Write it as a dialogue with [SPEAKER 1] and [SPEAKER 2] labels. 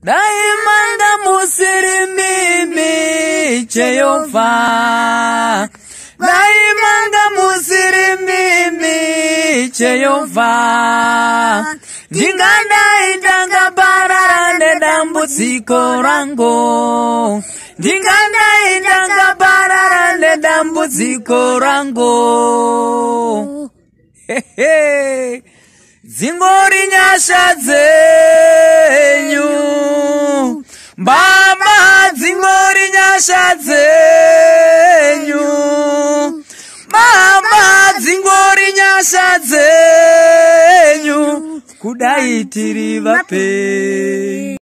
[SPEAKER 1] daimanga musiri mimi Jehova, daimanga musiri mimi Jehova, ndingadai ndakaparara nedambudziko rangu, ndingadai ndakaparara nedambudziko rangu. Dzingori nyasha dzenyu Baba, dzingori nyasha dzenyu Baba, dzingori nyasha dzenyu kudai tiri vapenyu.